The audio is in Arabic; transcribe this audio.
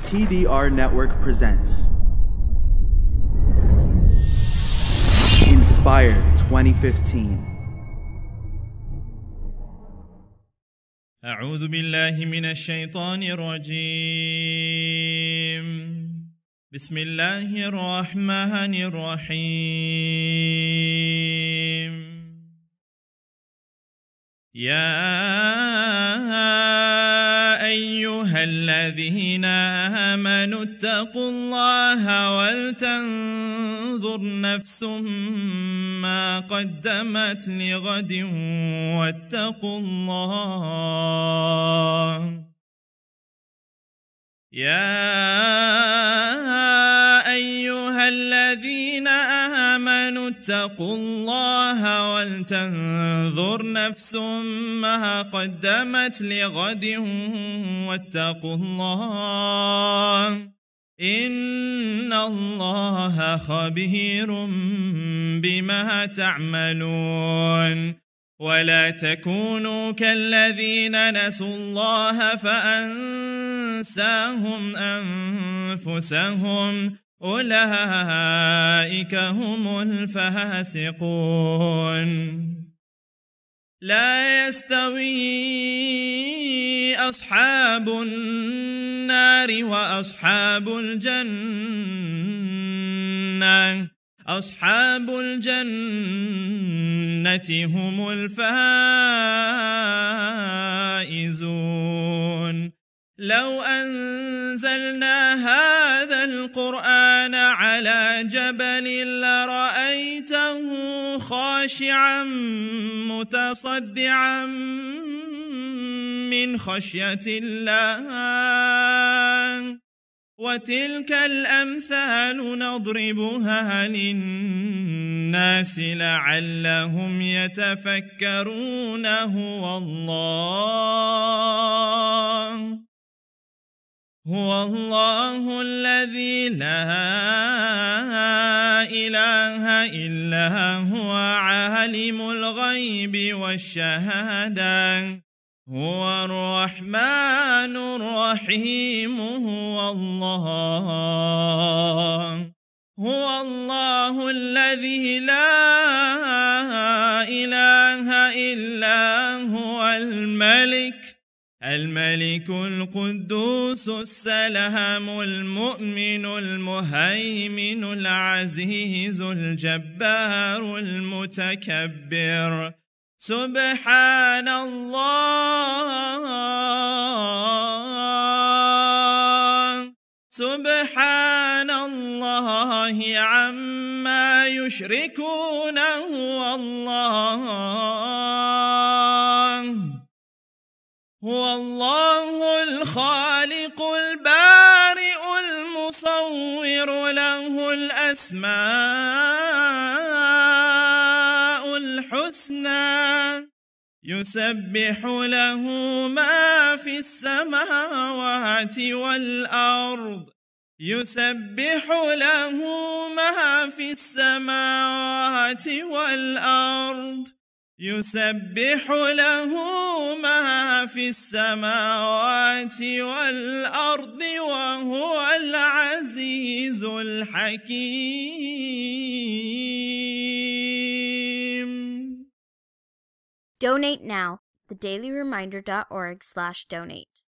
TDR Network presents Inspire 2015. أعوذ بالله من الشيطان الرجيم. بسم الله الرحمن الرحيم. يا أيها الذين آمنوا اتقوا الله ولتنظر نفس ما قدمت لغد واتقوا الله. يا أيها الذين آمنوا اتقوا الله ولتنظر نفس ما قدمت لغد واتقوا الله إن الله خبير بما تعملون. ولا تكونوا كالذين نسوا الله فأنساهم أنفسهم أولئك هم الفاسقون. لا يستوي أصحاب النار وأصحاب الجنة. أصحاب الجنة هم الفائزون. لو أنزلنا هذا القرآن على جبل لرأيته خاشعا متصدعا من خشية الله. وتلك الأمثال نضربها للناس لعلهم يتفكرون. هو الله الذي لا إله إلا هو عالم الغيب والشهادة. هو الرحمن الرحيم. هو الله الذي لا إله إلا هو الملك القدوس السلام المؤمن المهيمن العزيز الجبار المتكبر. سبحان الله عما يشركون. هو الله الخالق البارئ المصور له الأسماء الحسنى. يسبح له ما في السماوات والأرض. يسبح له ما في السماوات والأرض. يسبح له ما في السماوات والأرض وهو العزيز الحكيم. Donate now. TheDailyReminder.org/donate.